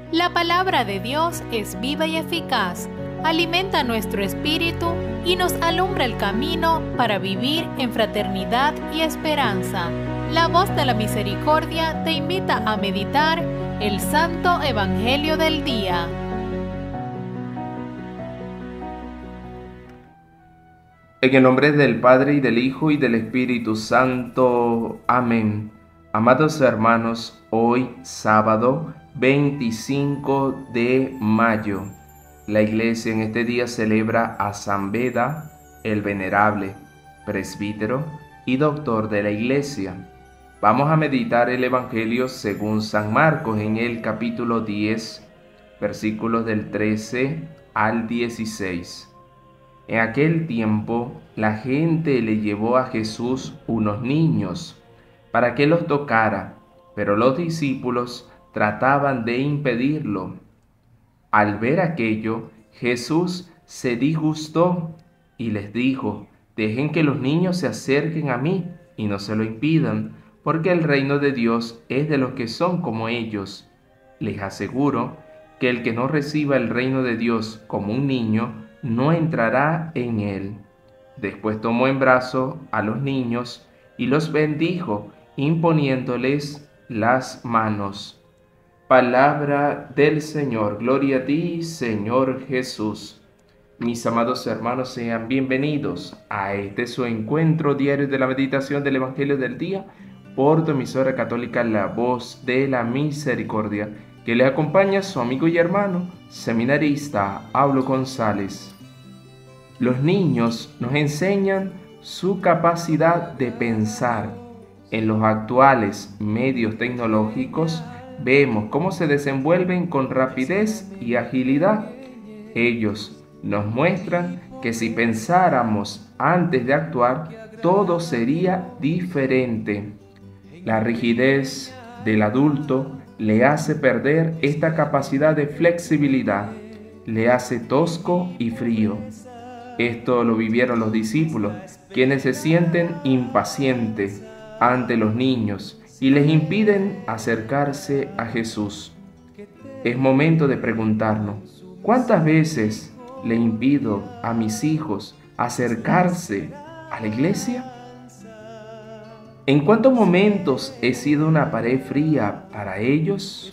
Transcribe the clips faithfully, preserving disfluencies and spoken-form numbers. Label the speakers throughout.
Speaker 1: La palabra de Dios es viva y eficaz, alimenta nuestro espíritu y nos alumbra el camino para vivir en fraternidad y esperanza. La voz de la misericordia te invita a meditar el Santo Evangelio del día.
Speaker 2: En el nombre del Padre, y del Hijo, y del Espíritu Santo. Amén. Amados hermanos, hoy sábado veinticinco de mayo, la Iglesia en este día celebra a San Beda, el Venerable, presbítero y doctor de la Iglesia. Vamos a meditar el Evangelio según San Marcos en el capítulo diez, versículos del trece al dieciséis. En aquel tiempo, la gente le llevó a Jesús unos niños para que los tocara, pero los discípulos trataban de impedirlo. Al ver aquello, Jesús se disgustó y les dijo: «Dejen que los niños se acerquen a mí y no se lo impidan, porque el reino de Dios es de los que son como ellos. Les aseguro que el que no reciba el reino de Dios como un niño, no entrará en él». Después tomó en brazos a los niños y los bendijo, imponiéndoles las manos. Palabra del Señor. Gloria a ti, Señor Jesús. Mis amados hermanos, sean bienvenidos a este su encuentro diario de la meditación del Evangelio del día por tu emisora católica La Voz de la Misericordia, que le acompaña su amigo y hermano, seminarista Aulo González. Los niños nos enseñan su capacidad de pensar. En los actuales medios tecnológicos vemos cómo se desenvuelven con rapidez y agilidad. Ellos nos muestran que si pensáramos antes de actuar, todo sería diferente. La rigidez del adulto le hace perder esta capacidad de flexibilidad, le hace tosco y frío. Esto lo vivieron los discípulos, quienes se sienten impacientes ante los niños y les impiden acercarse a Jesús. Es momento de preguntarnos: ¿cuántas veces le impido a mis hijos acercarse a la iglesia? ¿En cuántos momentos he sido una pared fría para ellos?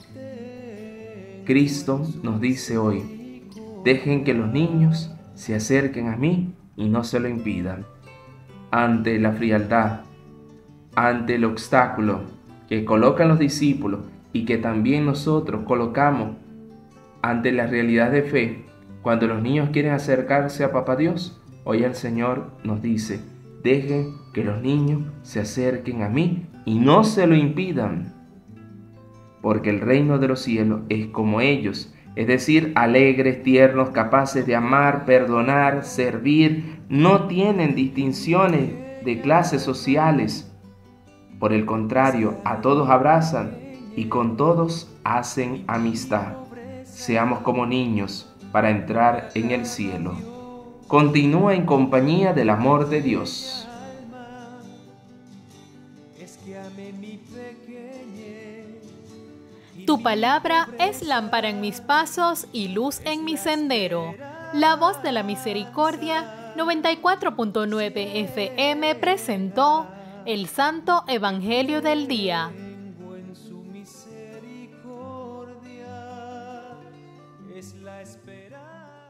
Speaker 2: Cristo nos dice hoy: dejen que los niños se acerquen a mí y no se lo impidan. Ante la frialdad, ante el obstáculo que colocan los discípulos y que también nosotros colocamos ante la realidad de fe, cuando los niños quieren acercarse a Papá Dios, hoy el Señor nos dice: dejen que los niños se acerquen a mí y no se lo impidan, porque el reino de los cielos es como ellos, es decir, alegres, tiernos, capaces de amar, perdonar, servir. No tienen distinciones de clases sociales. Por el contrario, a todos abrazan y con todos hacen amistad. Seamos como niños para entrar en el cielo. Continúa en compañía del amor de Dios.
Speaker 1: Tu palabra es lámpara en mis pasos y luz en mi sendero. La Voz de la Misericordia noventa y cuatro punto nueve F M presentó el Santo Evangelio del Día. Es la esperanza.